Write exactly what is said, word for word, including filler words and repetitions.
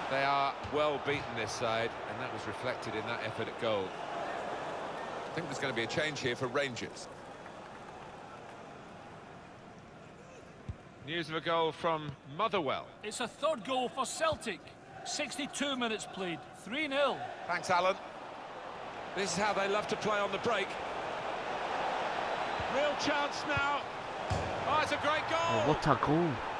They are well beaten, this side, and that was reflected in that effort at goal. I think there's going to be a change here for Rangers. News of a goal from Motherwell. It's a third goal for Celtic. sixty-two minutes played, three nil. Thanks, Alan. This is how they love to play on the break. Real chance now. Oh, it's a great goal. Oh, what a goal.